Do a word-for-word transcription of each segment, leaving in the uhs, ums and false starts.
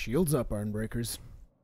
Shields up, Ironbreakers.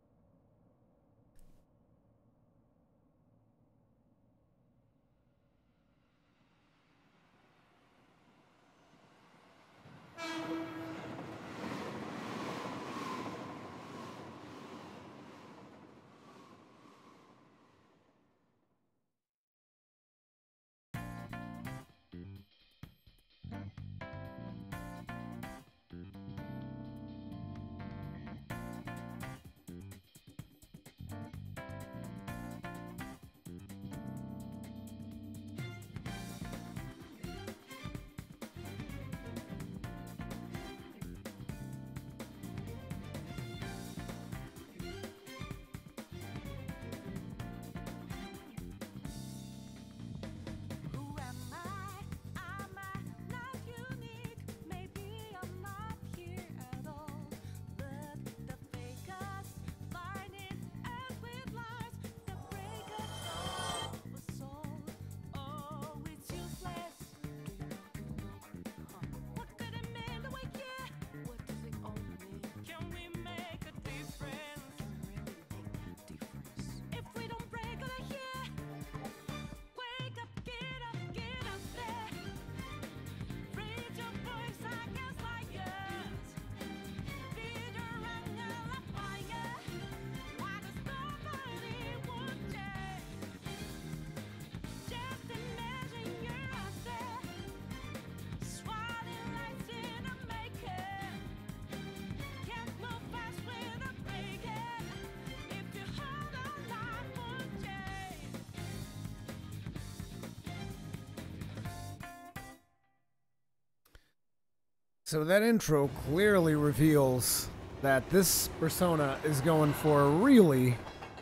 So that intro clearly reveals that this Persona is going for a really,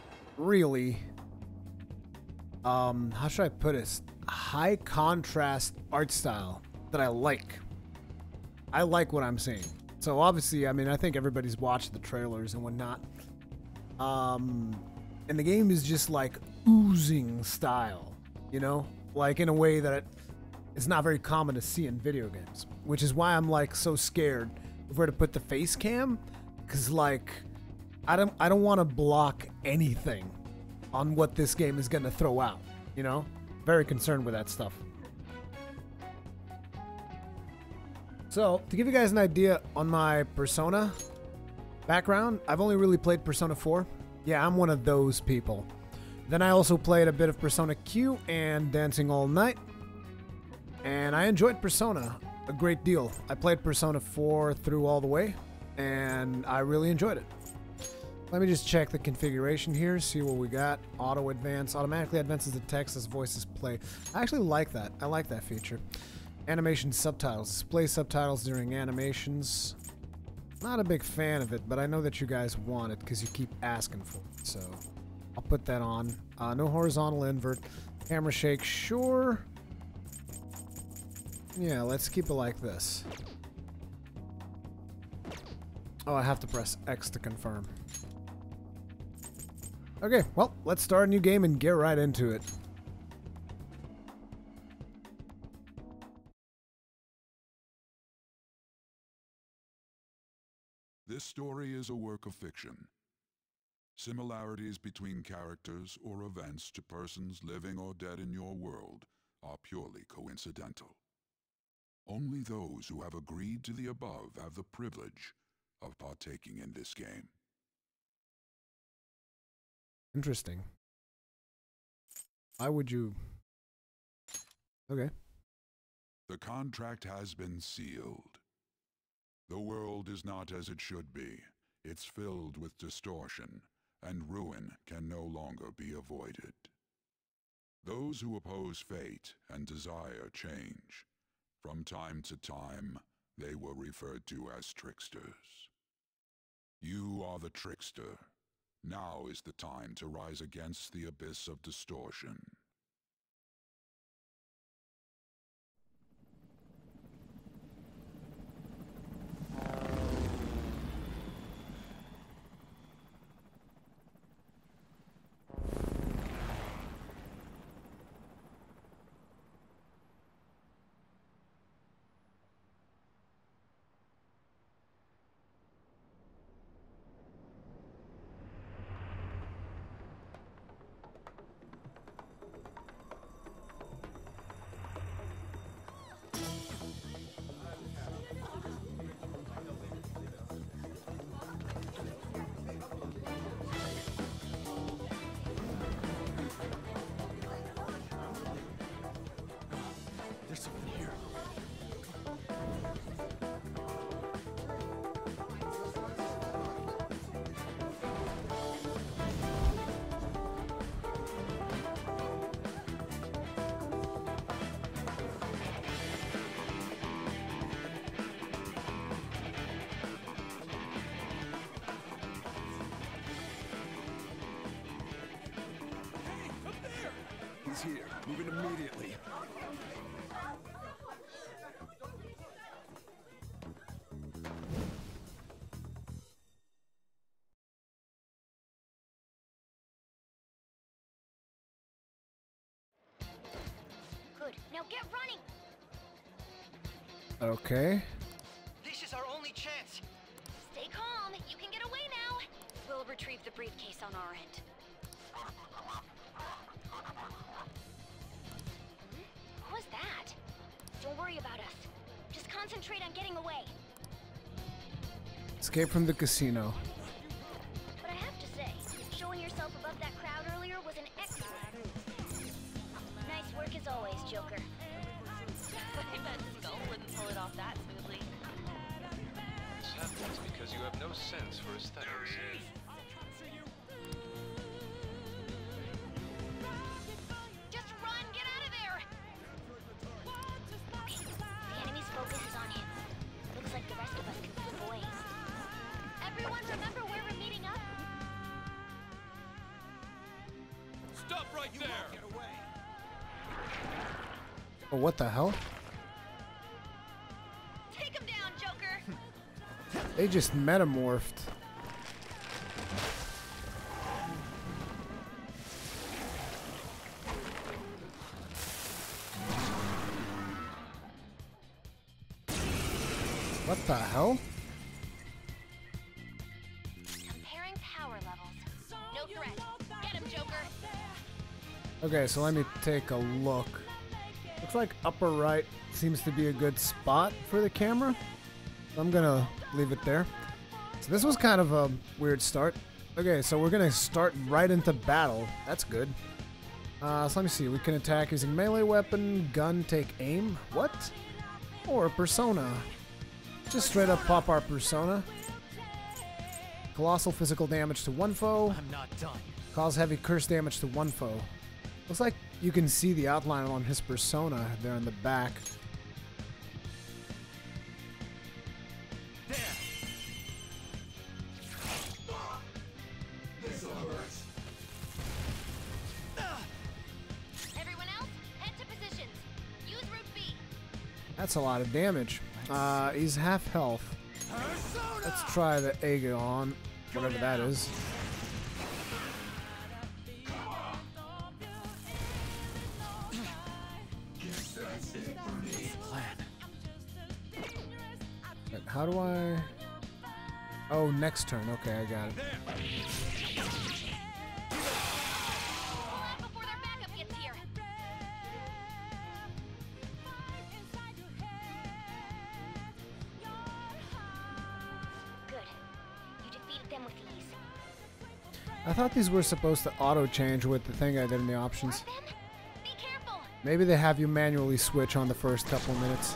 really, um, how should I put it? High contrast art style that I like. I like what I'm seeing. So obviously, I mean, I think everybody's watched the trailers and whatnot. Um, and the game is just like oozing style, you know, like in a way that it, it's not very common to see in video games, which is why I'm like so scared of where to put the face cam, because like I don't I don't want to block anything on what this game is gonna throw out, you know. Very concerned with that stuff. So to give you guys an idea on my Persona background, I've only really played Persona four. Yeah, I'm one of those people. Then I also played a bit of Persona Q and Dancing All Night. And I enjoyed Persona a great deal. I played Persona four through all the way, and I really enjoyed it. Let me just check the configuration here, see what we got. Auto advance, automatically advances the text as voices play. I actually like that. I like that feature. Animation subtitles. Display subtitles during animations. Not a big fan of it, but I know that you guys want it because you keep asking for it, so I'll put that on. Uh, no horizontal invert. Camera shake, sure. Yeah, let's keep it like this. Oh, I have to press X to confirm. Okay, well, let's start a new game and get right into it. This story is a work of fiction. Similarities between characters or events to persons living or dead in your world are purely coincidental. Only those who have agreed to the above have the privilege of partaking in this game. Interesting. Why would you... Okay. The contract has been sealed. The world is not as it should be. It's filled with distortion, and ruin can no longer be avoided. Those who oppose fate and desire change. From time to time, they were referred to as tricksters. You are the trickster. Now is the time to rise against the abyss of distortion. He's here. Move in immediately. Good. Now get running. Okay. This is our only chance. Stay calm. You can get away now. We'll retrieve the briefcase on our end. What was that? Don't worry about us. Just concentrate on getting away. Escape from the casino. But I have to say, showing yourself above that crowd earlier was an excellent move. Nice work as always, Joker. I bet Skull wouldn't pull it off that smoothly. This happens because you have no sense for aesthetics. Just run! Get out of there! Okay, the enemy's focus is on him. Looks like the rest of us can slip away. Everyone remember where we're meeting up? Stop right there! Get away! Oh, what the hell? Take him down, Joker! They just metamorphed. What the hell? Comparing power levels. No threat. Get him, Joker! Okay, so let me take a look. Looks like upper right seems to be a good spot for the camera. So I'm gonna leave it there. So this was kind of a weird start. Okay, so we're gonna start right into battle. That's good. Uh, so let me see. We can attack using melee weapon, gun, take aim. What? Or persona. Just straight up pop our persona. Colossal physical damage to one foe. I'm not done. Cause heavy curse damage to one foe. Looks like you can see the outline on his persona there in the back. There. Everyone else, head to positions. Use Route B. That's a lot of damage. Uh, he's half health. Let's try the Aegon, whatever that is. Wait, how do I... Oh, next turn. Okay, I got it. Pull out before their backup gets here. Good. You defeated them with ease. I thought these were supposed to auto-change with the thing I did in the options. Mark them? Be careful. Maybe they have you manually switch on the first couple minutes.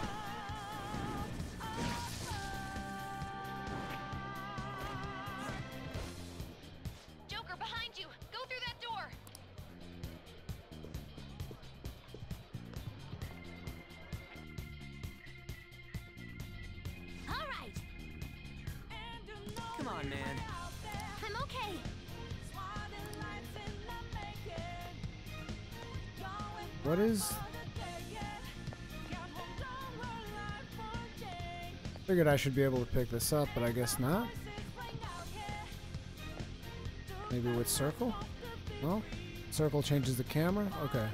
Joker, behind you. Go through that door. All right. Come on, man. I'm okay. What is... Figured I should be able to pick this up, but I guess not. Maybe with circle? Well, circle changes the camera? Okay.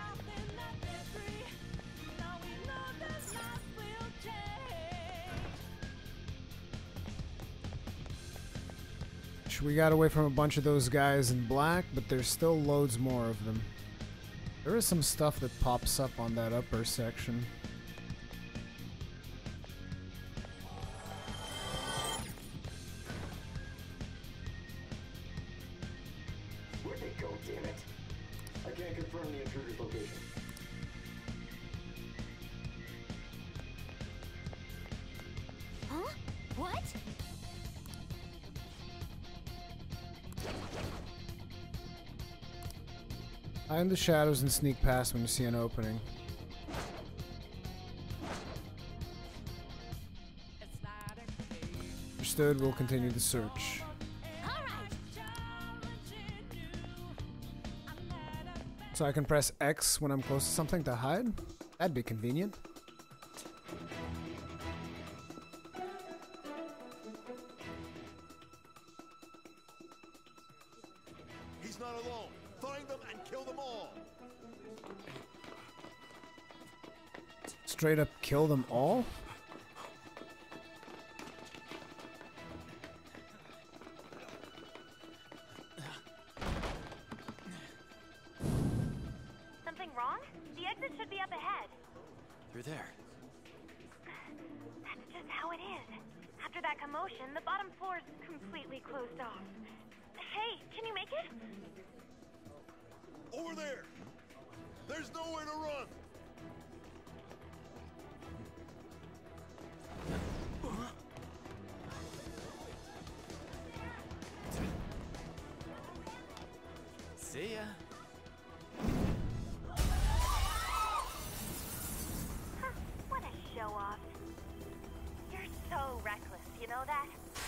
We got away from a bunch of those guys in black, but there's still loads more of them. There is some stuff that pops up on that upper section. Where'd they go, damn it? I can't confirm the intruder's location. Huh? What? Hide in the shadows and sneak past when you see an opening. Understood, we'll continue the search. All right. So I can press X when I'm close to something to hide? That'd be convenient. He's not alone. Find them and kill them all. Straight up kill them all? Something wrong? The exit should be up ahead. Through there. That's just how it is. After that commotion, the bottom floor is completely closed off. Hey, can you make it? Over there. There's nowhere to run. See ya. Huh, what a show-off. You're so reckless, you know that?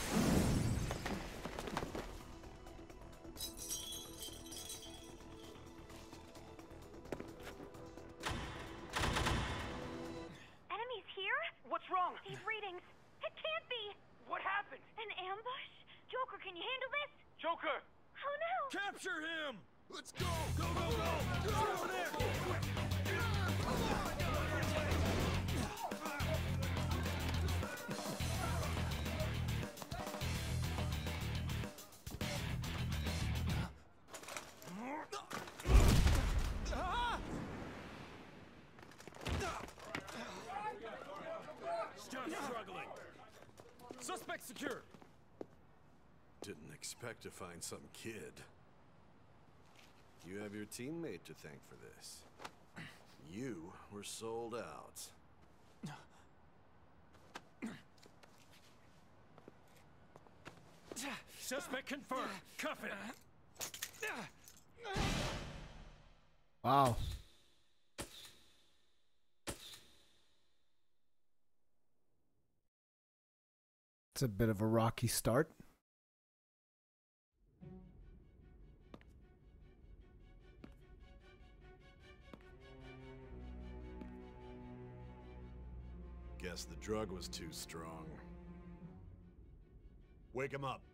Enemies here? What's wrong? These readings. It can't be. What happened? An ambush? Joker, can you handle this? Joker! Oh no! Capture him. Let's go. Go, go, go. Get over there. Still struggling. Suspect secure. Didn't expect to find some kid. You have your teammate to thank for this. You were sold out. Suspect confirmed. Cuff it. Wow. It's a bit of a rocky start. Guess the drug was too strong. Wake him up.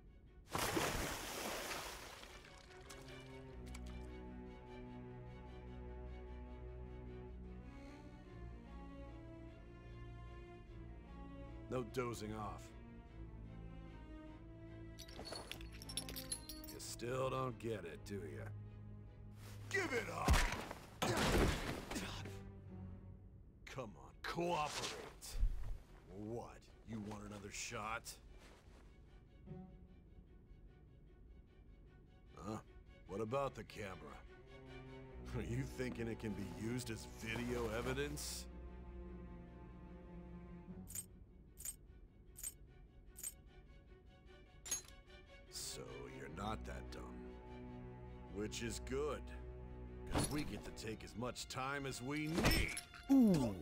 No dozing off. You still don't get it, do you? Give it up. Come on, cooperate. What? You want another shot? Huh? What about the camera? Are you thinking it can be used as video evidence? So you're not that dumb. Which is good. Because we get to take as much time as we need. Ooh.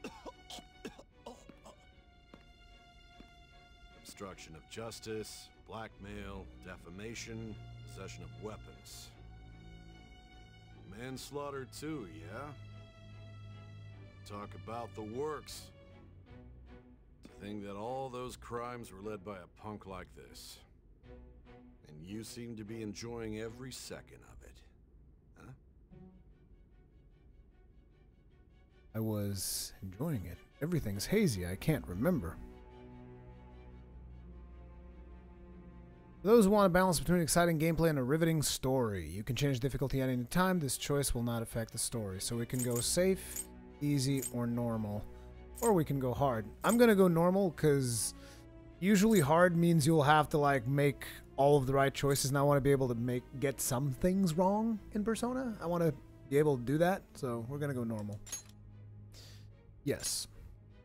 Obstruction of justice, blackmail, defamation, possession of weapons. Manslaughter too, yeah? Talk about the works. To think that all those crimes were led by a punk like this. And you seem to be enjoying every second of it. Huh? I was enjoying it. Everything's hazy. I can't remember. For those who want a balance between exciting gameplay and a riveting story, you can change difficulty at any time. This choice will not affect the story. So we can go safe, easy, or normal. Or we can go hard. I'm going to go normal because usually hard means you'll have to like make all of the right choices, and I want to be able to make get some things wrong in Persona. I want to be able to do that, so we're going to go normal. Yes.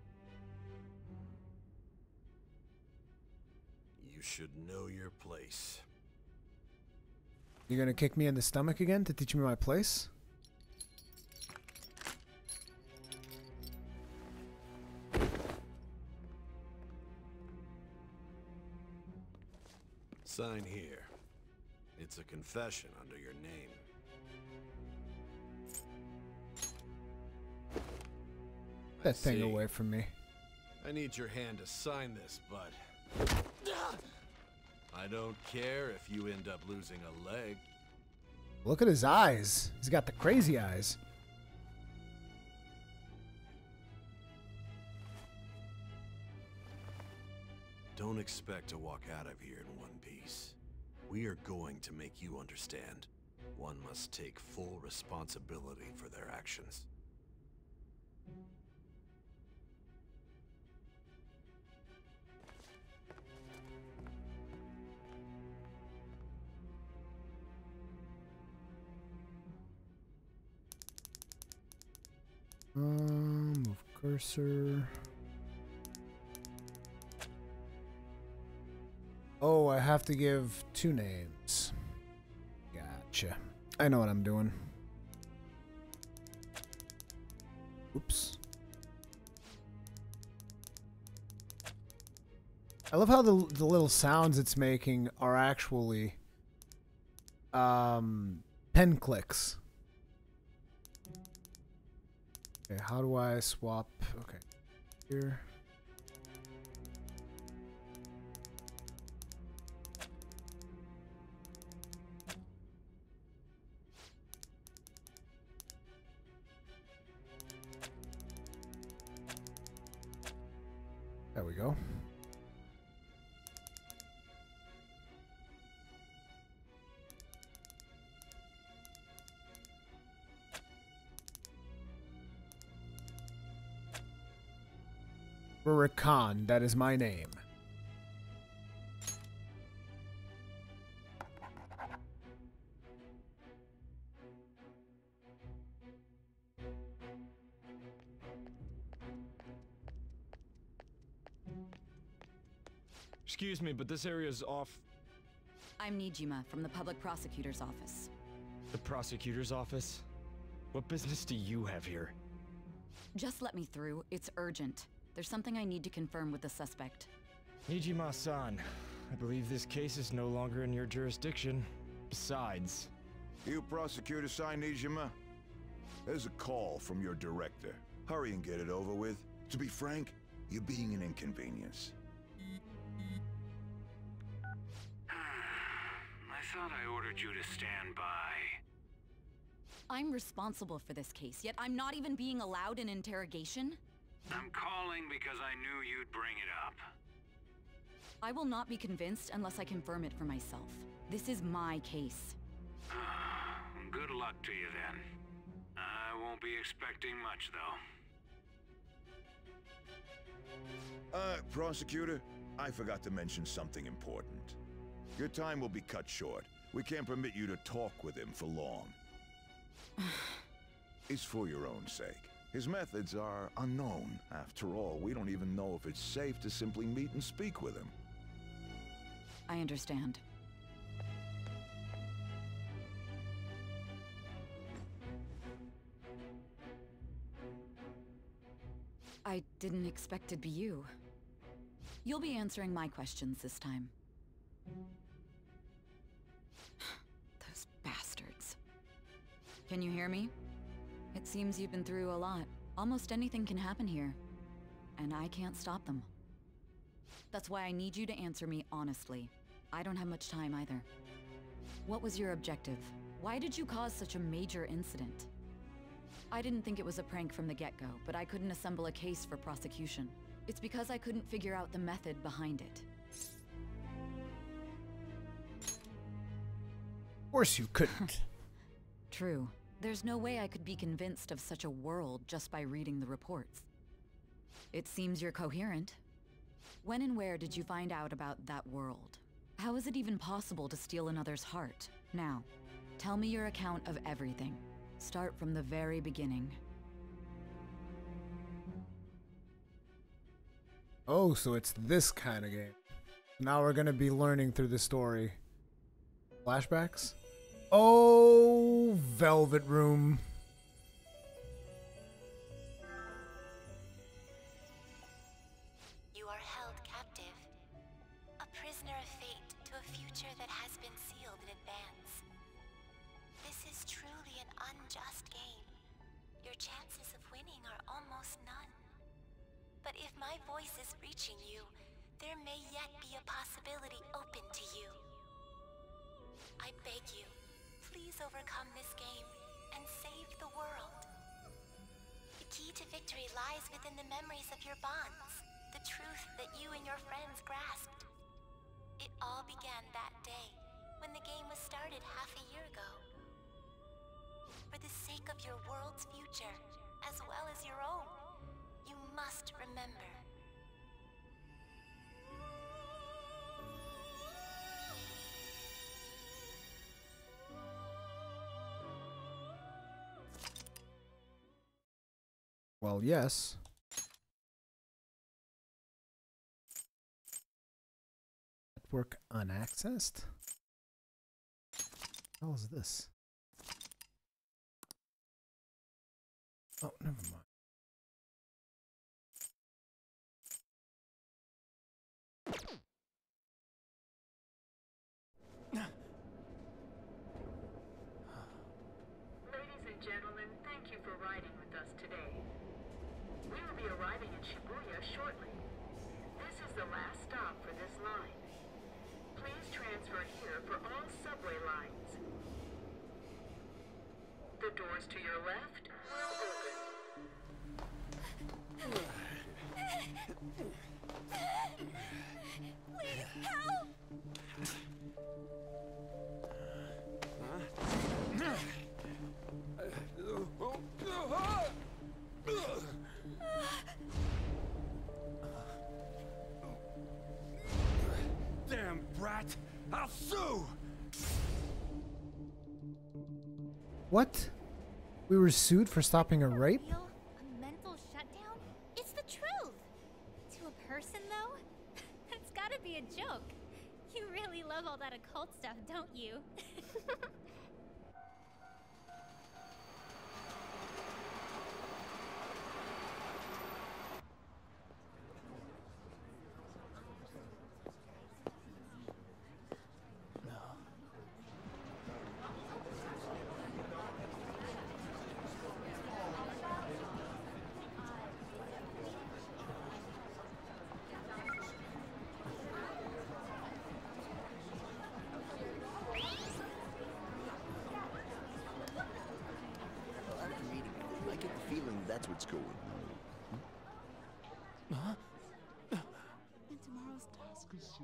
You should know your place. You're going to kick me in the stomach again to teach me my place? Sign here. It's a confession under your name. that thing see. away from me. I need your hand to sign this, bud. I don't care if you end up losing a leg. Look at his eyes. He's got the crazy eyes. Don't expect to walk out of here in one piece. We are going to make you understand. One must take full responsibility for their actions. Um, move cursor. Oh, I have to give two names. Gotcha. I know what I'm doing. Oops. I love how the the little sounds it's making are actually um pen clicks. Okay, how do I swap? Okay. Here. There we go. Rurakan, that is my name. Excuse me, but this area is off. I'm Nijima from the Public Prosecutor's Office. The prosecutor's office? What business do you have here? Just let me through. It's urgent. There's something I need to confirm with the suspect. Nijima-san, I believe this case is no longer in your jurisdiction. Besides... You prosecutor sign Nijima? There's a call from your director. Hurry and get it over with. To be frank, you're being an inconvenience. I thought I ordered you to stand by. I'm responsible for this case, yet I'm not even being allowed an interrogation? I'm calling because I knew you'd bring it up. I will not be convinced unless I confirm it for myself. This is my case. Good luck to you then. I won't be expecting much, though. Uh, prosecutor, I forgot to mention something important. Your time will be cut short. We can't permit you to talk with him for long. It's for your own sake. His methods are unknown. After all, we don't even know if it's safe to simply meet and speak with him. I understand. I didn't expect it'd be you. You'll be answering my questions this time. Those bastards. Can you hear me? It seems you've been through a lot. Almost anything can happen here. And I can't stop them. That's why I need you to answer me honestly. I don't have much time either. What was your objective? Why did you cause such a major incident? I didn't think it was a prank from the get-go, but I couldn't assemble a case for prosecution. It's because I couldn't figure out the method behind it. Of course you couldn't. True. There's no way I could be convinced of such a world just by reading the reports. It seems you're coherent. When and where did you find out about that world? How is it even possible to steal another's heart? Now, tell me your account of everything. Start from the very beginning. Oh, so it's this kind of game. Now we're gonna be learning through the story. Flashbacks? Oh, Velvet Room. You are held captive. A prisoner of fate to a future that has been sealed in advance. This is truly an unjust game. Your chances of winning are almost none. But if my voice is reaching you, there may yet be a possibility open to you. I beg you, please overcome this game and save the world. The key to victory lies within the memories of your bonds, the truth that you and your friends grasped. It all began that day, when the game was started half a year ago. For the sake of your world's future, as well as your own, you must remember. Well, yes. Network unaccessed? What the hell is this? Oh, never mind. Ladies and gentlemen, thank you for riding with us today. We will be arriving in Shibuya shortly. This is the last stop for this line. Please transfer here for all subway lines. The doors to your left will open. Please help! Damn brat! I'll sue! What? We were sued for stopping a rape? A mental shutdown? It's the truth! To a person, though? That's gotta be a joke. You really love all that occult stuff, don't you? I get the feeling that's what's going on. Huh? And tomorrow's task is so.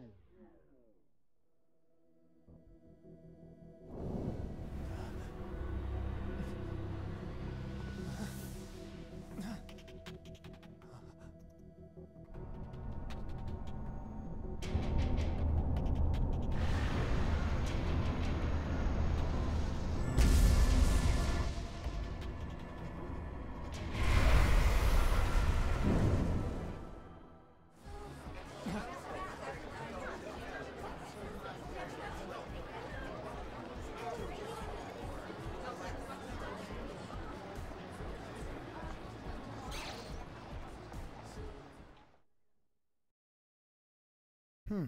Hmm.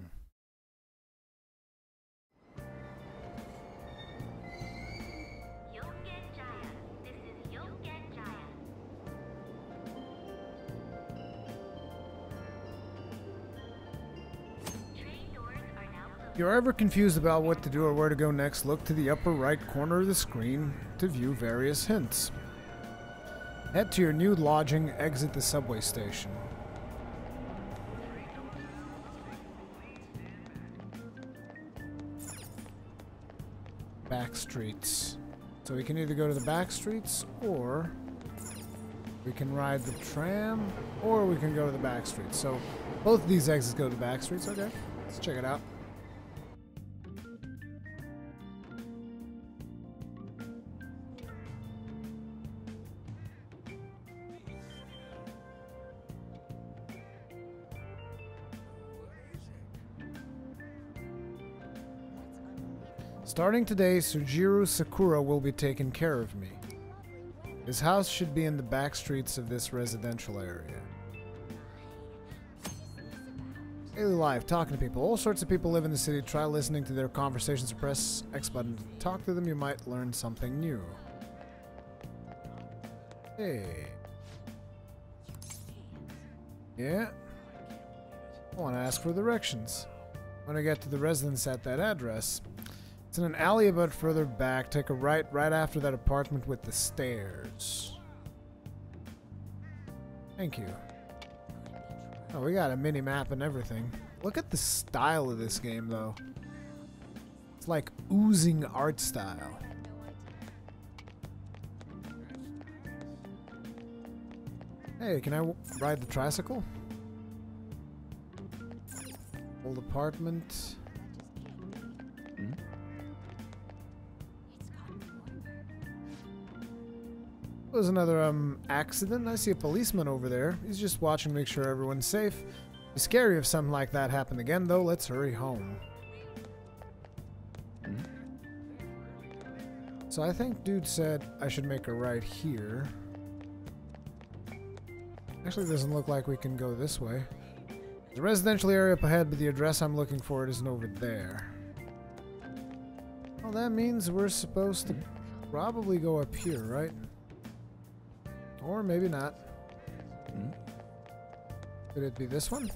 If you're ever confused about what to do or where to go next, look to the upper right corner of the screen to view various hints. Head to your new lodging, exit the subway station. Back streets. So we can either go to the back streets, or we can ride the tram, or we can go to the back streets. So both of these exits go to the back streets. Okay, let's check it out. Starting today, Sujiro Sakura will be taking care of me. His house should be in the back streets of this residential area. Daily life, talking to people. All sorts of people live in the city. Try listening to their conversations or press X button to talk to them. You might learn something new. Hey. Yeah. I want to ask for directions. When I get to the residence at that address. It's in an alley a bit further back. Take a right right after that apartment with the stairs. Thank you. Oh, we got a mini map and everything. Look at the style of this game, though. It's like oozing art style. Hey, can I w ride the tricycle? Old apartment. Hmm? There's another um accident. I see a policeman over there. He's just watching to make sure everyone's safe. It'd be scary if something like that happened again, though. Let's hurry home. Hmm? So I think dude said I should make a right here. Actually, it doesn't look like we can go this way. There's a residential area up ahead, but the address I'm looking for it isn't over there. Well, that means we're supposed to probably go up here, right? Or maybe not. Hmm? Could it be this one?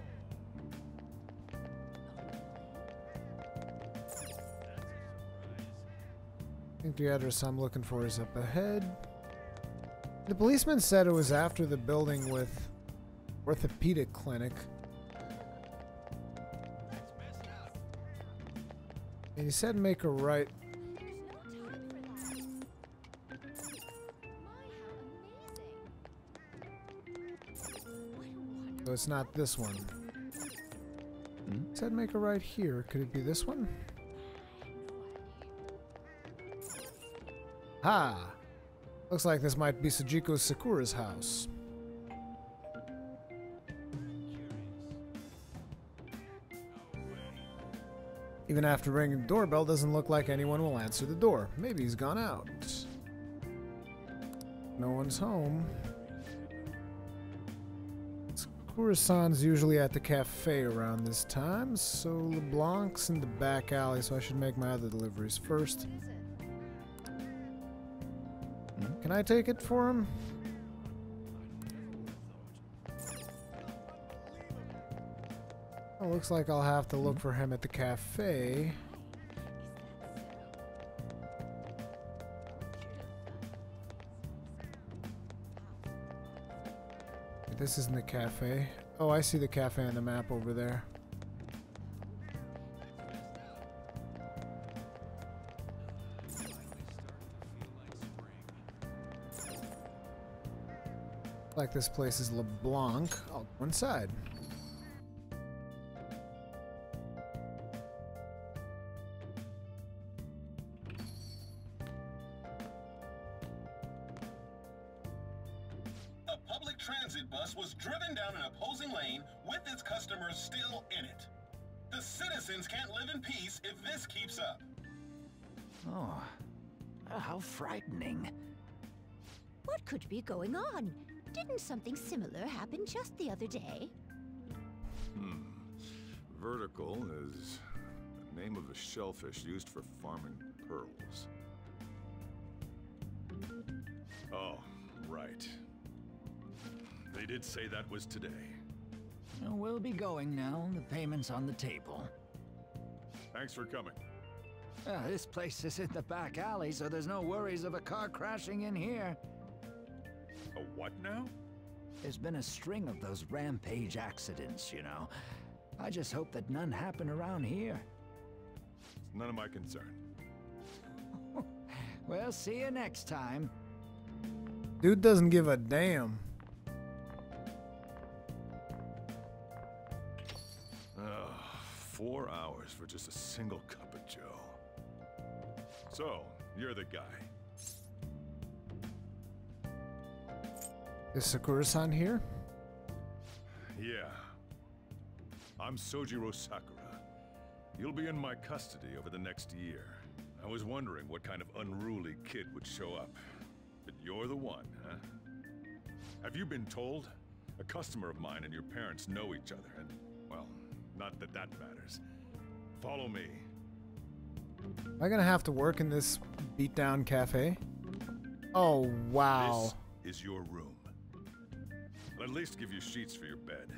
I think the address I'm looking for is up ahead. The policeman said it was after the building with orthopedic clinic. And he said make a right. So it's not this one. Hmm? He said make a right here. Could it be this one? Ha! Looks like this might be Sujiko Sakura's house. Even after ringing the doorbell, doesn't look like anyone will answer the door. Maybe he's gone out. No one's home. Sakura-san's usually at the cafe around this time, so LeBlanc's in the back alley, so I should make my other deliveries first. Can I take it for him? Oh, looks like I'll have to look for him at the cafe. This isn't the cafe. Oh, I see the cafe on the map over there. Like this place is LeBlanc. I'll go inside. A public transit bus was driven down an opposing lane with its customers still in it. The citizens can't live in peace if this keeps up. Oh, how frightening. What could be going on? Didn't something similar happen just the other day? Hmm. Vertical is the name of the shellfish used for farming pearls. Oh, right. They did say that was today. Well, we'll be going now. The payment's on the table. Thanks for coming. Uh, this place is in the back alley, so there's no worries of a car crashing in here. A what now? There's been a string of those rampage accidents, you know. I just hope that none happen around here. None of my concern. Well, see you next time. Dude doesn't give a damn. Oh, four hours for just a single cup of joe. So, you're the guy. Is Sakura-san here? Yeah. I'm Sojiro Sakura. You'll be in my custody over the next year. I was wondering what kind of unruly kid would show up. But you're the one, huh? Have you been told? A customer of mine and your parents know each other, and, well, not that that matters. Follow me. Am I gonna have to work in this beat-down cafe? Oh, wow. This is your room. I'll at least give you sheets for your bed.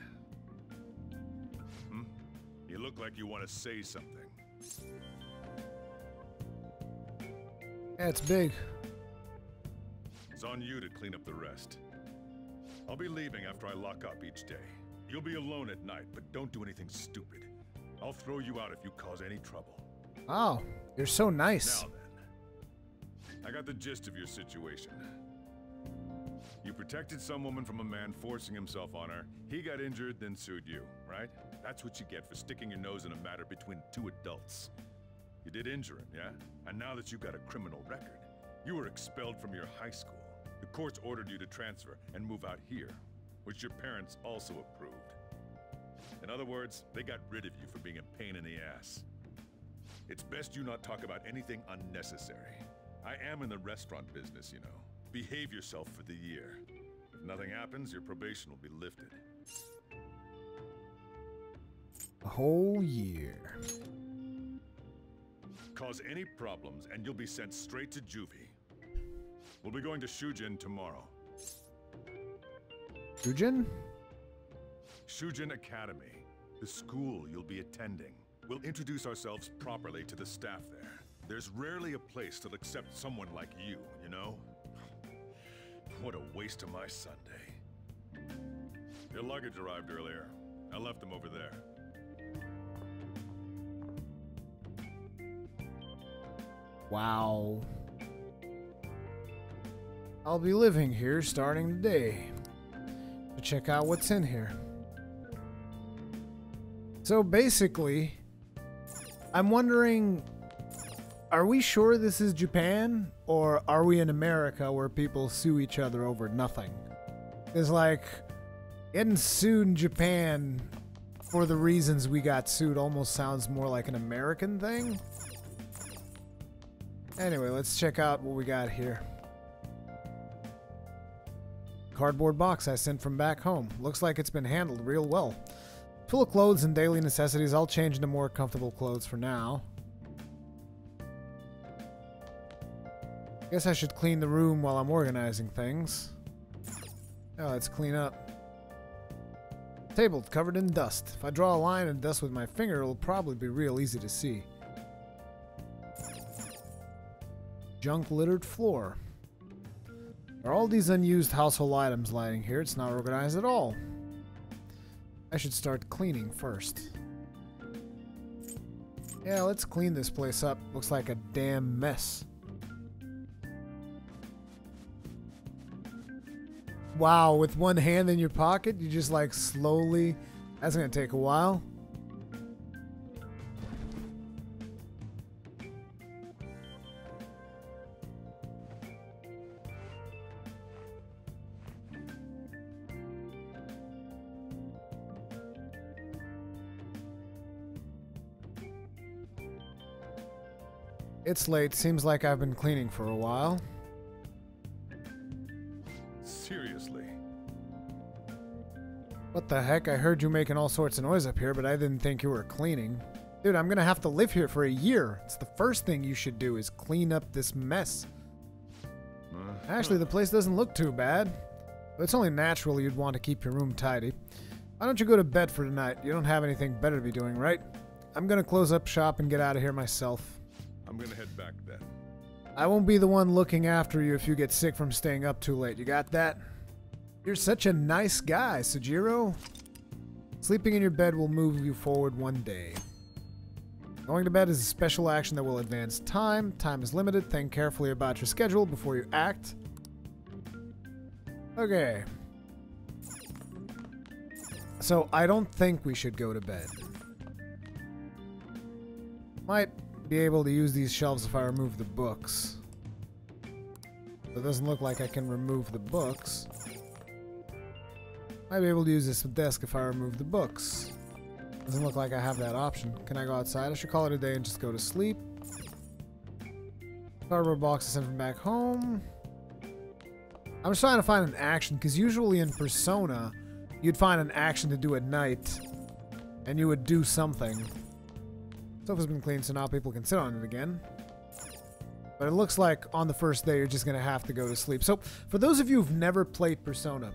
Hmm? You look like you want to say something. Yeah, it's big. It's on you to clean up the rest. I'll be leaving after I lock up each day. You'll be alone at night, but don't do anything stupid. I'll throw you out if you cause any trouble. Oh, you're so nice. Now then, I got the gist of your situation. You protected some woman from a man forcing himself on her. He got injured, then sued you, right? That's what you get for sticking your nose in a matter between two adults. You did injure him, yeah? And now that you've got a criminal record, you were expelled from your high school. The courts ordered you to transfer and move out here, which your parents also approved. In other words, they got rid of you for being a pain in the ass. It's best you not talk about anything unnecessary. I am in the restaurant business, you know. Behave yourself for the year. If nothing happens, your probation will be lifted. A whole year. Cause any problems and you'll be sent straight to juvie. We'll be going to Shujin tomorrow. Shujin? Shujin Academy, the school you'll be attending. We'll introduce ourselves properly to the staff there. There's rarely a place that'll accept someone like you, you know? What a waste of my Sunday. Your luggage arrived earlier. I left them over there. Wow. I'll be living here starting today. To check out what's in here. So basically, I'm wondering, are we sure this is Japan? Or are we in America where people sue each other over nothing? It's like, getting sued in Japan for the reasons we got sued almost sounds more like an American thing. Anyway, let's check out what we got here. Cardboard box I sent from back home. Looks like it's been handled real well. Full of clothes and daily necessities. I'll change into more comfortable clothes for now. Guess I should clean the room while I'm organizing things. Oh, let's clean up. Table covered in dust. If I draw a line in dust with my finger, it'll probably be real easy to see. Junk littered floor. Are all these unused household items lying here? It's not organized at all. I should start cleaning first. Yeah, let's clean this place up. Looks like a damn mess. Wow, with one hand in your pocket, you just like slowly... That's gonna take a while. It's late. Seems like I've been cleaning for a while. Seriously? What the heck? I heard you making all sorts of noise up here, but I didn't think you were cleaning. Dude, I'm gonna have to live here for a year. It's the first thing you should do is clean up this mess. Uh, Actually, the place doesn't look too bad. But it's only natural you'd want to keep your room tidy. Why don't you go to bed for tonight? You don't have anything better to be doing, right? I'm gonna close up shop and get out of here myself. I'm gonna head back then. I won't be the one looking after you if you get sick from staying up too late. You got that? You're such a nice guy, Sojiro. Sleeping in your bed will move you forward one day. Going to bed is a special action that will advance time. Time is limited. Think carefully about your schedule before you act. Okay. So, I don't think we should go to bed. Might be able to use these shelves if I remove the books. It doesn't look like I can remove the books. Might be able to use this desk if I remove the books. Doesn't look like I have that option. Can I go outside? I should call it a day and just go to sleep. Cardboard box is sent from back home. I'm just trying to find an action, because usually in Persona, you'd find an action to do at night, and you would do something. Sofa's been cleaned, so now people can sit on it again. But it looks like on the first day, you're just going to have to go to sleep. So, for those of you who've never played Persona,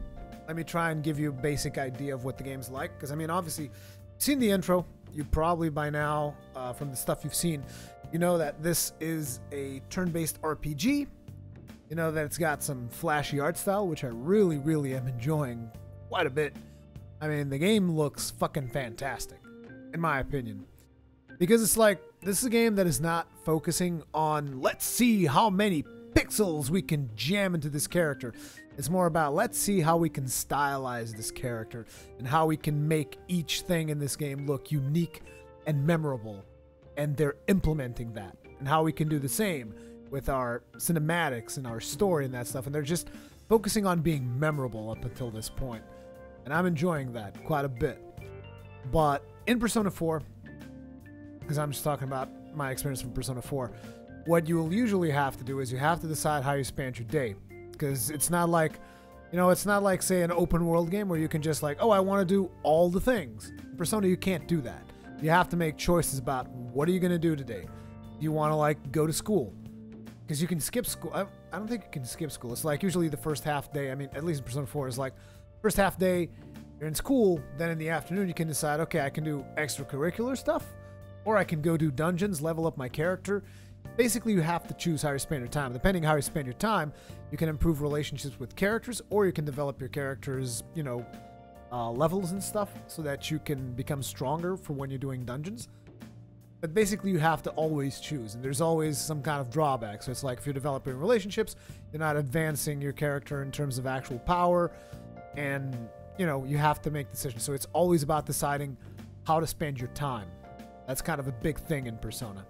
let me try and give you a basic idea of what the game's like. Because, I mean, obviously, you've seen the intro. You probably by now, uh, from the stuff you've seen, you know that this is a turn-based R P G. You know that it's got some flashy art style, which I really, really am enjoying quite a bit. I mean, the game looks fucking fantastic, in my opinion. Because it's like, this is a game that is not focusing on, let's see how many pixels we can jam into this character. It's more about, let's see how we can stylize this character and how we can make each thing in this game look unique and memorable. And they're implementing that. And how we can do the same with our cinematics and our story and that stuff. And they're just focusing on being memorable up until this point. And I'm enjoying that quite a bit. But in Persona four, because I'm just talking about my experience from Persona four, what you will usually have to do is you have to decide how you spend your day. Because it's not like, you know, it's not like, say, an open world game where you can just like, oh, I want to do all the things. In Persona, you can't do that. You have to make choices about what are you going to do today. Do you want to, like, go to school? Because you can skip school. I, I don't think you can skip school. It's like usually the first half day, I mean, at least in Persona four, is like, first half day, you're in school, then in the afternoon you can decide, okay, I can do extracurricular stuff, or I can go do dungeons, level up my character. Basically, you have to choose how you spend your time. Depending how you spend your time, you can improve relationships with characters, or you can develop your characters, you know, uh, levels and stuff, so that you can become stronger for when you're doing dungeons. But basically, you have to always choose, and there's always some kind of drawback. So it's like if you're developing relationships, you're not advancing your character in terms of actual power, and, you know, you have to make decisions. So it's always about deciding how to spend your time. That's kind of a big thing in Persona.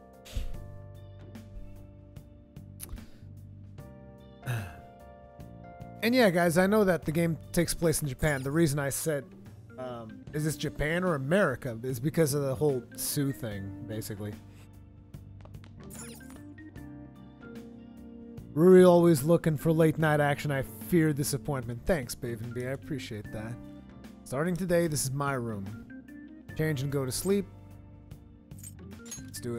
And yeah, guys, I know that the game takes place in Japan. The reason I said, um, is this Japan or America, is because of the whole Sue thing, basically. Ruri always looking for late night action. I fear disappointment. Thanks, Baven B. I appreciate that. Starting today, this is my room. Change and go to sleep. Let's do it.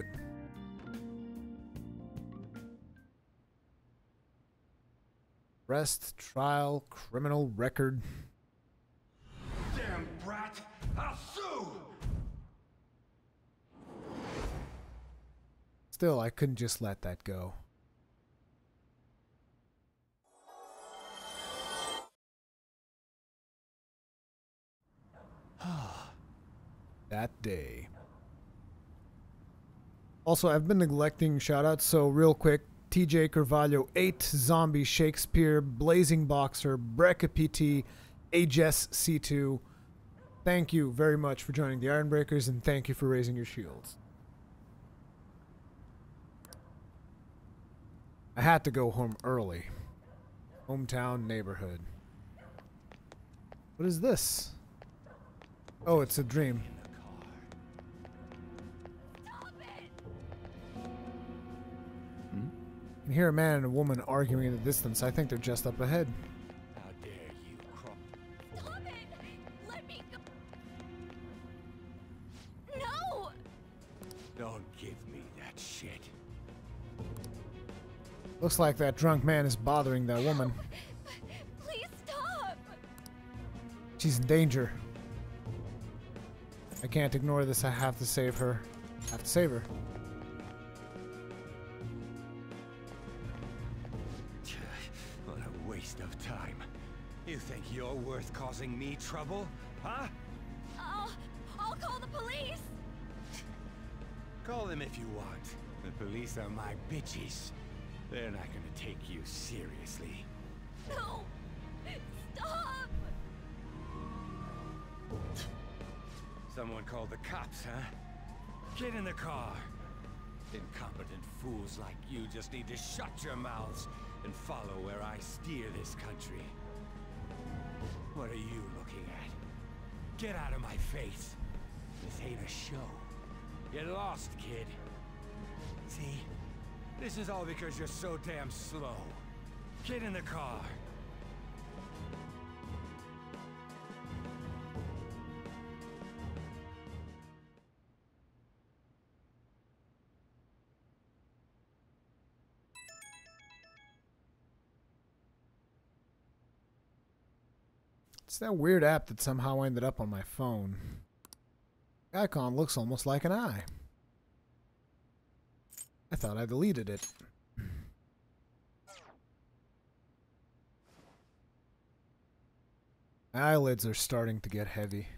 Arrest, trial, criminal record. Damn brat! I'll sue! Still, I couldn't just let that go. That day. Also, I've been neglecting shoutouts, so real quick. T J Carvalho eight, Zombie Shakespeare, Blazing Boxer, Brecca P T, Aegis C two. Thank you very much for joining the Ironbreakers, and thank you for raising your shields. I had to go home early. Hometown neighborhood. What is this? Oh, it's a dream. I can hear a man and a woman arguing in the distance. I think they're just up ahead. How dare you crawl? Stop it! Let me go. No! Don't give me that shit. Looks like that drunk man is bothering that woman. Please stop! She's in danger. I can't ignore this. I have to save her. I have to save her. What a waste of time. You think you're worth causing me trouble? Huh? I'll, I'll call the police! Call them if you want. The police are my bitches. They're not gonna take you seriously. No! Stop! Someone called the cops, huh? Get in the car. Incompetent fools like you just need to shut your mouths and follow where I steer this country. What are you looking at? Get out of my face. This ain't a show. Get lost, kid. See? This is all because you're so damn slow. Get in the car. It's that weird app that somehow ended up on my phone. The icon looks almost like an eye. I thought I deleted it. My eyelids are starting to get heavy.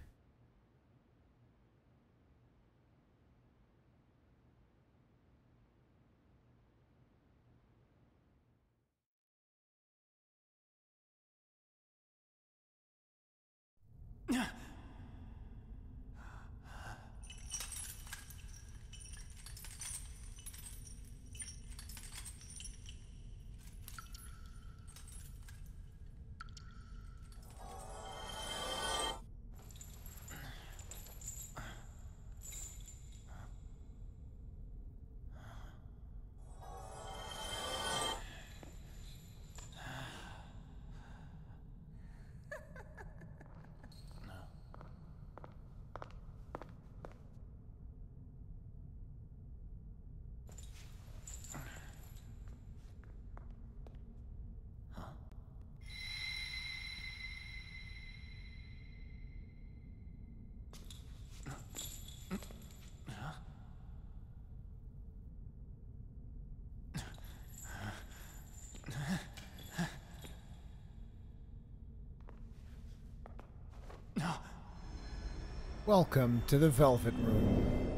Welcome to the Velvet Room.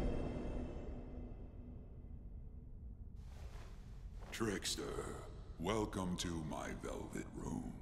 Trickster, welcome to my Velvet Room.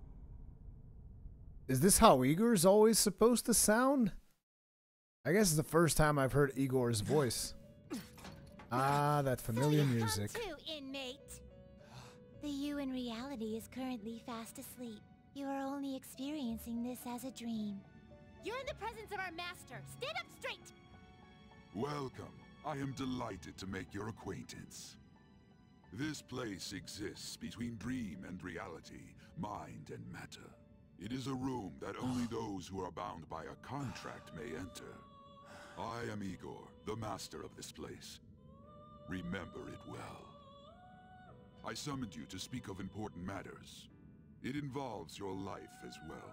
Is this how Igor's always supposed to sound? I guess it's the first time I've heard Igor's voice. Ah, that familiar music. Come to, inmate. The you in reality is currently fast asleep. You are only experiencing this as a dream. You're in the presence of our master. Stand up straight! Welcome. I am delighted to make your acquaintance. This place exists between dream and reality, mind and matter. It is a room that only those who are bound by a contract may enter. I am Igor, the master of this place. Remember it well. I summoned you to speak of important matters. It involves your life as well.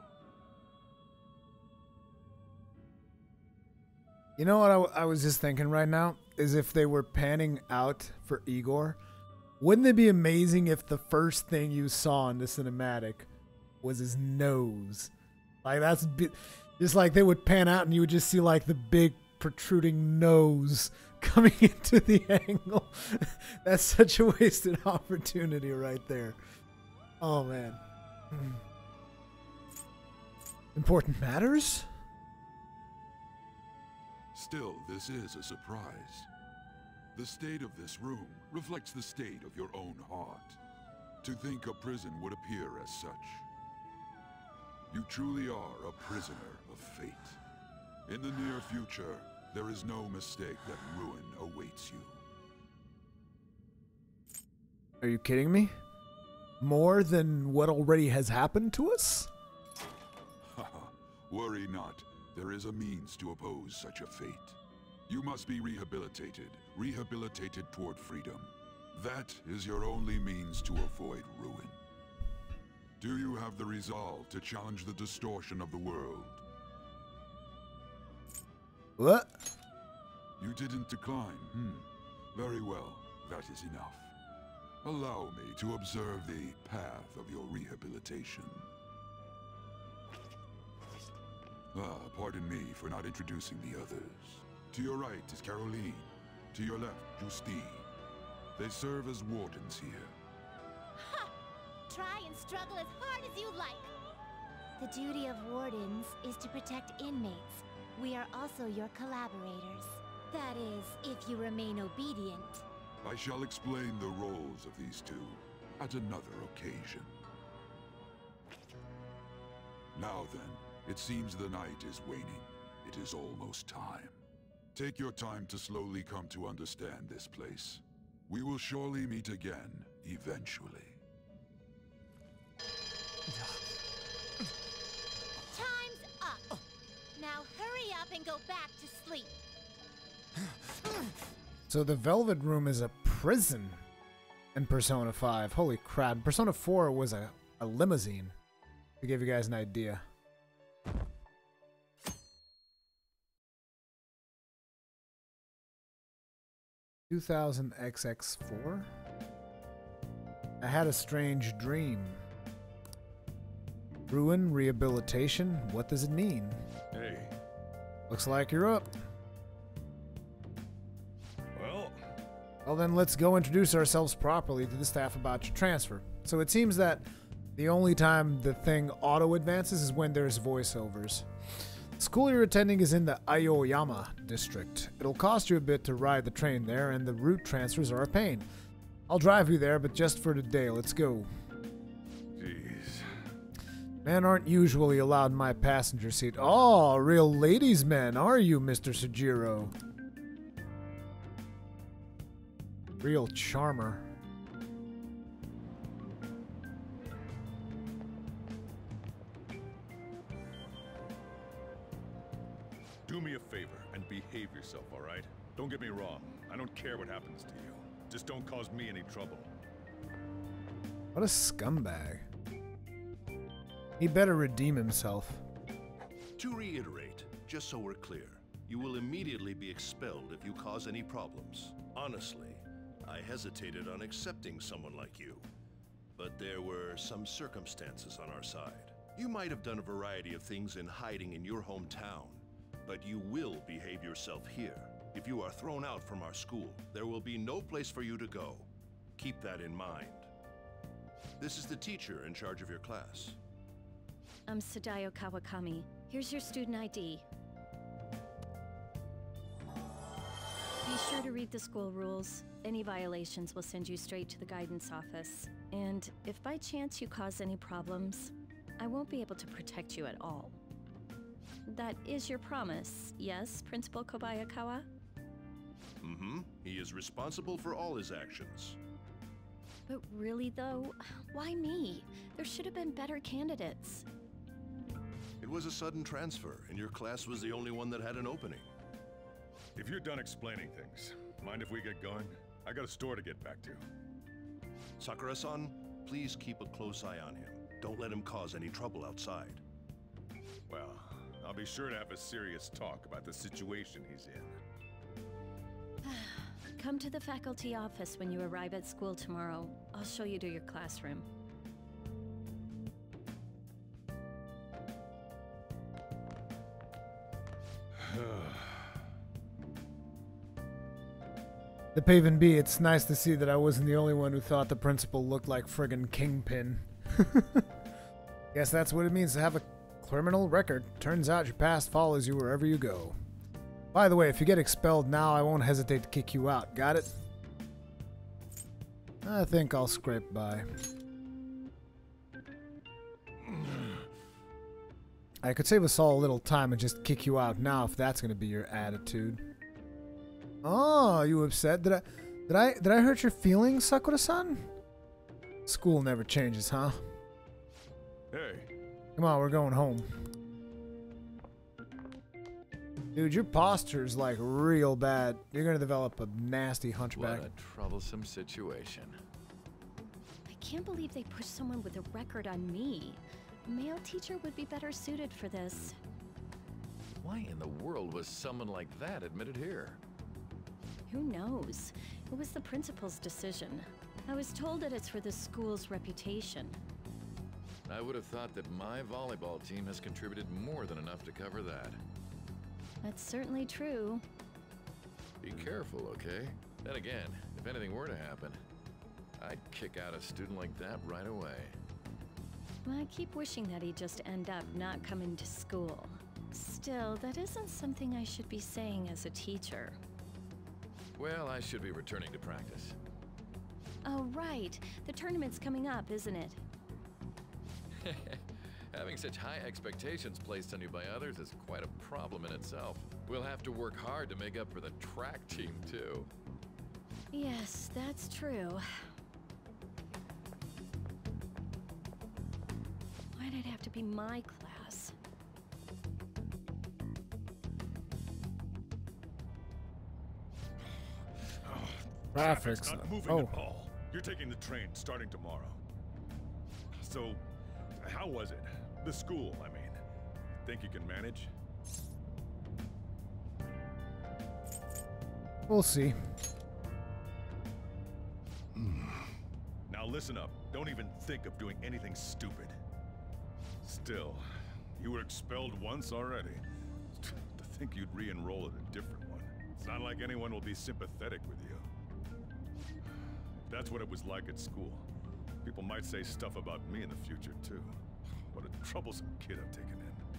You know what I, I was just thinking right now? Is if they were panning out for Igor, wouldn't it be amazing if the first thing you saw in the cinematic was his nose? Like, that's bi- just like they would pan out and you would just see like the big protruding nose coming into the angle. That's such a wasted opportunity right there. Oh, man. Important matters? Still, this is a surprise. The state of this room reflects the state of your own heart. To think a prison would appear as such. You truly are a prisoner of fate. In the near future, there is no mistake that ruin awaits you. Are you kidding me? More than what already has happened to us? Haha, worry not. There is a means to oppose such a fate. You must be rehabilitated, rehabilitated toward freedom. That is your only means to avoid ruin. Do you have the resolve to challenge the distortion of the world? What? You didn't decline, hmm. Very well, that is enough. Allow me to observe the path of your rehabilitation. Ah, pardon me for not introducing the others. To your right is Caroline. To your left, Justine. They serve as wardens here. Ha! Try and struggle as hard as you like. The duty of wardens is to protect inmates. We are also your collaborators. That is, if you remain obedient. I shall explain the roles of these two at another occasion. Now then, it seems the night is waning. It is almost time. Take your time to slowly come to understand this place. We will surely meet again, eventually. Time's up. Now hurry up and go back to sleep. So the Velvet Room is a prison in Persona five. Holy crap. Persona four was a, a limousine, to give you guys an idea. two thousand X X four? I had a strange dream. Ruin, rehabilitation, what does it mean? Hey. Looks like you're up. Well... Well then, let's go introduce ourselves properly to the staff about your transfer. So it seems that the only time the thing auto-advances is when there's voiceovers. The school you're attending is in the Aoyama district. It'll cost you a bit to ride the train there, and the route transfers are a pain. I'll drive you there, but just for today. Let's go. Jeez. Men aren't usually allowed in my passenger seat. Oh, real ladies' man, are you, Mister Sojiro? Real charmer. Do me a favor and behave yourself, all right? Don't get me wrong. I don't care what happens to you. Just don't cause me any trouble. What a scumbag. He better redeem himself. To reiterate, just so we're clear, you will immediately be expelled if you cause any problems. Honestly, I hesitated on accepting someone like you, but there were some circumstances on our side. You might have done a variety of things in hiding in your hometown, but you will behave yourself here. If you are thrown out from our school, there will be no place for you to go. Keep that in mind. This is the teacher in charge of your class. I'm Sadayo Kawakami. Here's your student I D. Be sure to read the school rules. Any violations will send you straight to the guidance office. And if by chance you cause any problems, I won't be able to protect you at all. That is your promise, yes, Principal Kobayakawa? Mm-hmm. He is responsible for all his actions. But really, though, why me? There should have been better candidates. It was a sudden transfer, and your class was the only one that had an opening. If you're done explaining things, mind if we get going? I got a store to get back to. Sakura-san, please keep a close eye on him. Don't let him cause any trouble outside. Well, I'll be sure to have a serious talk about the situation he's in. Come to the faculty office when you arrive at school tomorrow. I'll show you to your classroom. The Paven B, it's nice to see that I wasn't the only one who thought the principal looked like friggin' Kingpin. Guess that's what it means to have a criminal record. Turns out your past follows you wherever you go. By the way, if you get expelled now, I won't hesitate to kick you out. Got it? I think I'll scrape by. I could save us all a little time and just kick you out now if that's going to be your attitude. Oh, you upset? Did I did I did I hurt your feelings, Sakura-san? School never changes, huh? Hey. Come on, we're going home. Dude, your posture's like real bad. You're gonna develop a nasty hunchback. What a troublesome situation. I can't believe they pushed someone with a record on me. A male teacher would be better suited for this. Why in the world was someone like that admitted here? Who knows? It was the principal's decision. I was told that it's for the school's reputation. I would have thought that my volleyball team has contributed more than enough to cover that. That's certainly true. Be careful, okay? Then again, if anything were to happen, I'd kick out a student like that right away. I keep wishing that he'd just end up not coming to school. Still, that isn't something I should be saying as a teacher. Well, I should be returning to practice. Oh, right. The tournament's coming up, isn't it? Having such high expectations placed on you by others is quite a problem in itself. We'll have to work hard to make up for the track team, too. Yes, that's true. Why'd it have to be my class? Traffic's not moving oh. at all. You're taking the train starting tomorrow. So, how was it? The school, I mean. Think you can manage? We'll see. Now listen up. Don't even think of doing anything stupid. Still, you were expelled once already. To think you'd re-enroll at a different one. It's not like anyone will be sympathetic with you. If that's what it was like at school, people might say stuff about me in the future, too. What a troublesome kid I've taken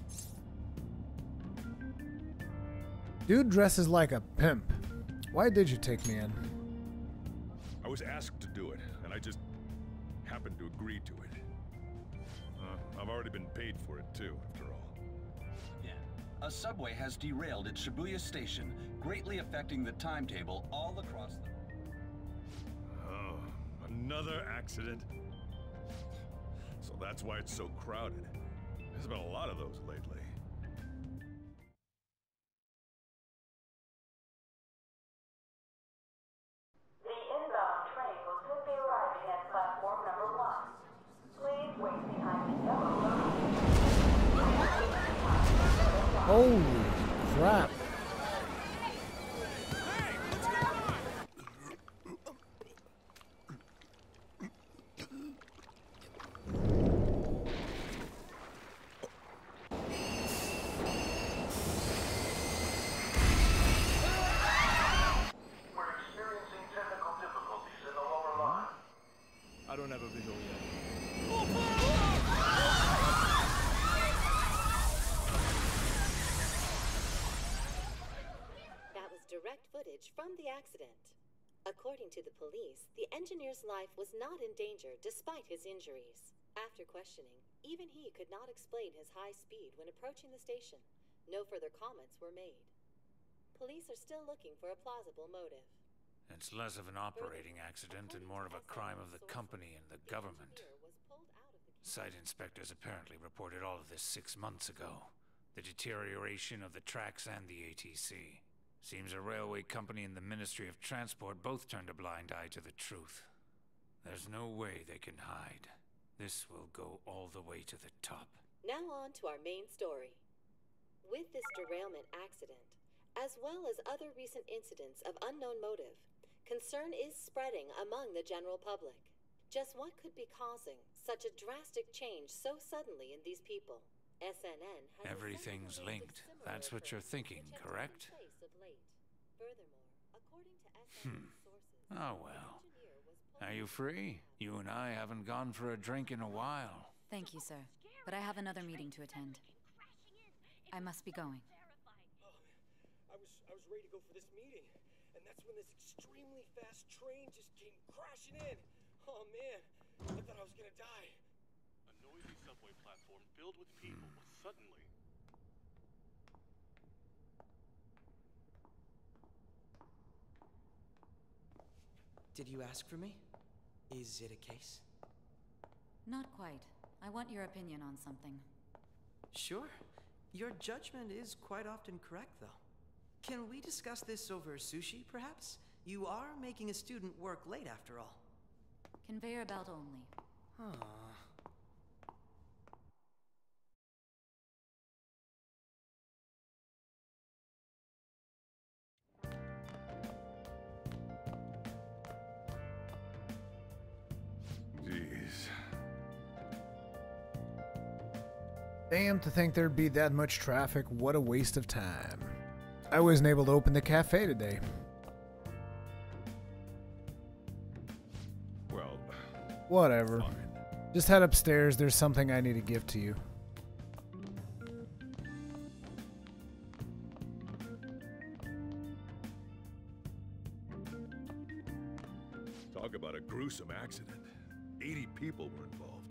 in. Dude dresses like a pimp. Why did you take me in? I was asked to do it, and I just happened to agree to it. Uh, I've already been paid for it, too, after all. Yeah. A subway has derailed at Shibuya Station, greatly affecting the timetable all across the... Oh, another accident? So that's why it's so crowded. There's been a lot of those lately. The inbound train will soon be arriving at platform number one. Please wait behind the yellow line. Holy crap. I don't have a visual yet. That was direct footage from the accident. According to the police, the engineer's life was not in danger despite his injuries. After questioning, even he could not explain his high speed when approaching the station. No further comments were made. Police are still looking for a plausible motive. It's less of an operating accident and more of a crime of the company and the government. Site inspectors apparently reported all of this six months ago. The deterioration of the tracks and the A T C. Seems a railway company and the Ministry of Transport both turned a blind eye to the truth. There's no way they can hide. This will go all the way to the top. Now on to our main story. With this derailment accident, as well as other recent incidents of unknown motive, concern is spreading among the general public. Just what could be causing such a drastic change so suddenly in these people? S N N has Everything's linked. That's what you're thinking, correct? Furthermore, according to S N N Hmm. sources, Oh well. Are you free? You and I haven't gone for a drink in a while. Thank you, sir. But I have another meeting to attend. I must be going. I was I was ready to go for this meeting, and that's when this extremely fast train just came crashing in. Oh man, I thought I was gonna die. A noisy subway platform filled with people was suddenly... Did you ask for me? Is it a case? Not quite. I want your opinion on something. Sure. Your judgment is quite often correct, though. Can we discuss this over sushi, perhaps? You are making a student work late, after all. Conveyor belt only. Huh. Jeez. Damn, to think there'd be that much traffic. What a waste of time. I wasn't able to open the cafe today. Well, whatever. Fine. Just head upstairs. There's something I need to give to you. Talk about a gruesome accident. eighty people were involved.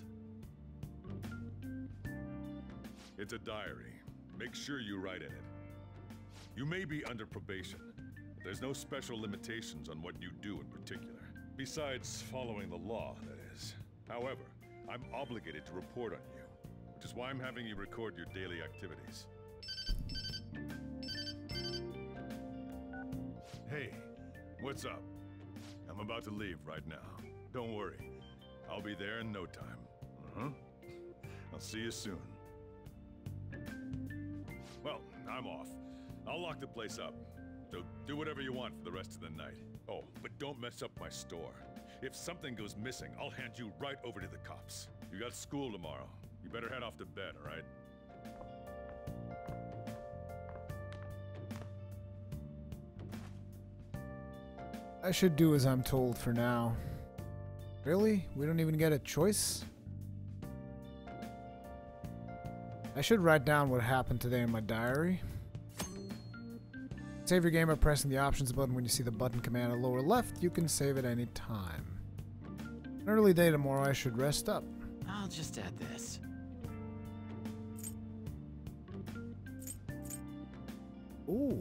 It's a diary. Make sure you write in it. You may be under probation. There's no special limitations on what you do in particular. Besides following the law, that is. However, I'm obligated to report on you, which is why I'm having you record your daily activities. Hey, what's up? I'm about to leave right now. Don't worry. I'll be there in no time. Uh-huh. I'll see you soon. Well, I'm off. I'll lock the place up. So do whatever you want for the rest of the night. Oh, but don't mess up my store. If something goes missing, I'll hand you right over to the cops. You got school tomorrow. You better head off to bed, all right? I should do as I'm told for now. Really? We don't even get a choice? I should write down what happened today in my diary. Save your game by pressing the options button. When you see the button command at lower left, you can save at any time. An early day tomorrow, I should rest up. I'll just add this. Ooh.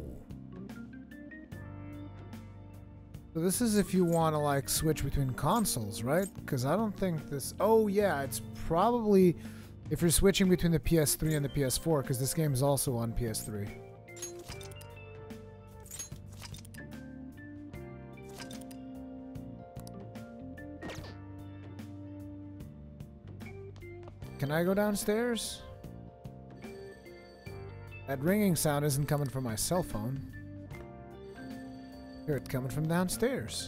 So this is if you want to like switch between consoles, right? Because I don't think this... Oh yeah, it's probably if you're switching between the P S three and the P S four, because this game is also on P S three. Can I go downstairs? That ringing sound isn't coming from my cell phone. Here, it's coming from downstairs.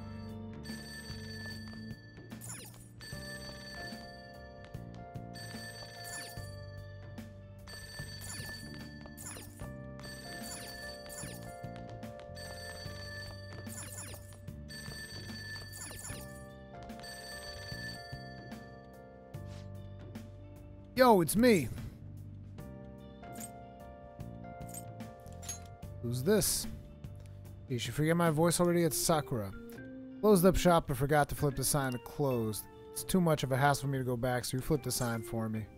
Yo, it's me. Who's this? You should forget my voice already. It's Sakura. Closed up shop but forgot to flip the sign to closed. It's too much of a hassle for me to go back, so you flip the sign for me.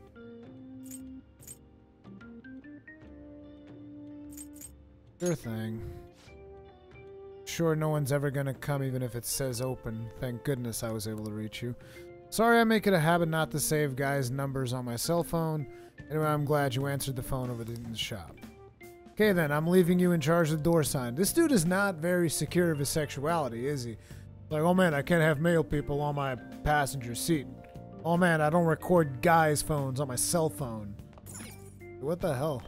Sure thing. Sure, no one's ever gonna come even if it says open. Thank goodness I was able to reach you. Sorry I make it a habit not to save guys' numbers on my cell phone. Anyway, I'm glad you answered the phone over in the shop. Okay then, I'm leaving you in charge of the door sign. This dude is not very secure of his sexuality, is he? Like, oh man, I can't have male people on my passenger seat. Oh man, I don't record guys' phones on my cell phone. What the hell?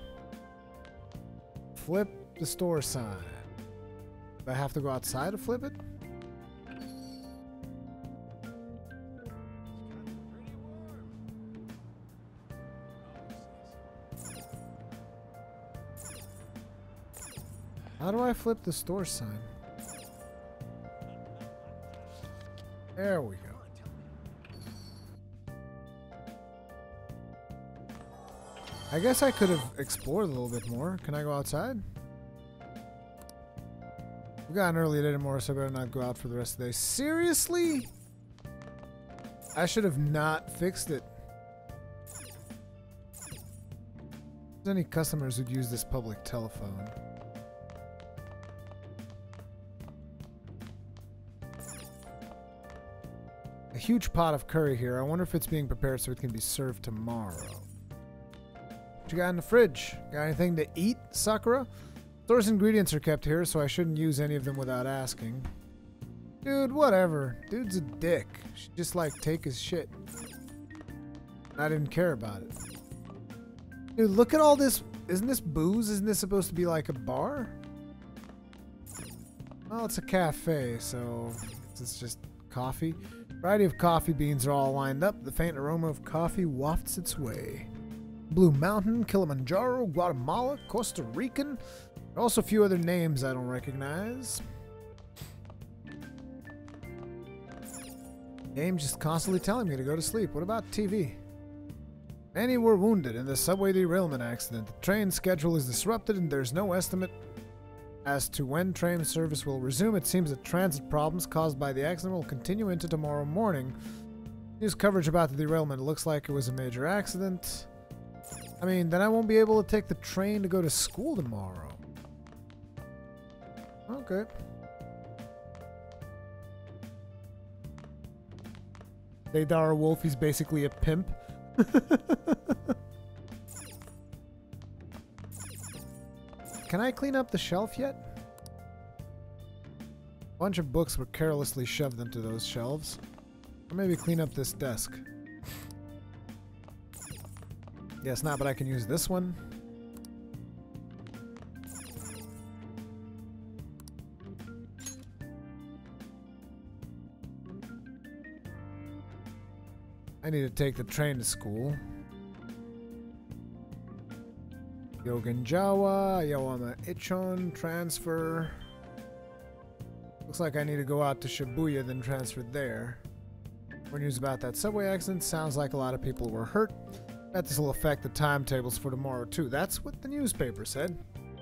Flip the store sign. Do I have to go outside to flip it? How do I flip the store sign? There we go. I guess I could have explored a little bit more. Can I go outside? We got an early day tomorrow, so I better not go out for the rest of the day. Seriously? I should have not fixed it. If there's any customers who'd use this public telephone. A huge pot of curry here. I wonder if it's being prepared so it can be served tomorrow. What you got in the fridge? Got anything to eat, Sakura? Store's ingredients are kept here, so I shouldn't use any of them without asking. Dude, whatever. Dude's a dick. Should just, like, take his shit. I didn't care about it. Dude, look at all this. Isn't this booze? Isn't this supposed to be like a bar? Well, it's a cafe, so it's just coffee. Variety of coffee beans are all lined up. The faint aroma of coffee wafts its way. Blue Mountain, Kilimanjaro, Guatemala, Costa Rican. There are also a few other names I don't recognize. Game just constantly telling me to go to sleep. What about T V? Many were wounded in the subway derailment accident. The train schedule is disrupted and there's no estimate as to when train service will resume. It seems that transit problems caused by the accident will continue into tomorrow morning. News coverage about the derailment. It looks like it was a major accident. I mean, then I won't be able to take the train to go to school tomorrow. Okay. Daedara Wolf, he's basically a pimp. Can I clean up the shelf yet? A bunch of books were carelessly shoved into those shelves. Or maybe clean up this desk. Yes, not, but I can use this one. I need to take the train to school. Yogenjawa, Yawama Ichon, transfer. Looks like I need to go out to Shibuya, then transfer there. More news about that subway accident. Sounds like a lot of people were hurt. Bet this will affect the timetables for tomorrow too. That's what the newspaper said.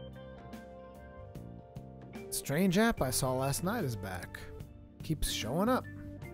Strange app I saw last night is back. Keeps showing up.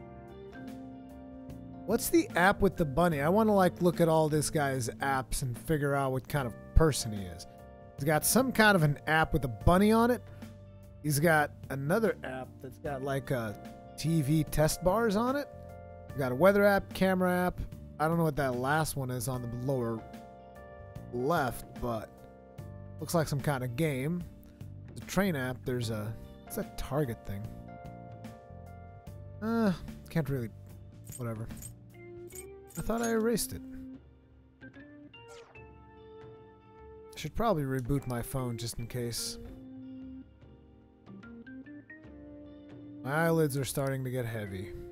What's the app with the bunny? I want to like look at all this guy's apps and figure out what kind of person he is. He's got some kind of an app with a bunny on it. He's got another app that's got like a T V test bars on it. He's got a weather app, camera app. I don't know what that last one is on the lower left, but looks like some kind of game. The train app, there's a, what's that Target thing? Uh, can't really, whatever. I thought I erased it. Should probably reboot my phone just in case. My eyelids are starting to get heavy.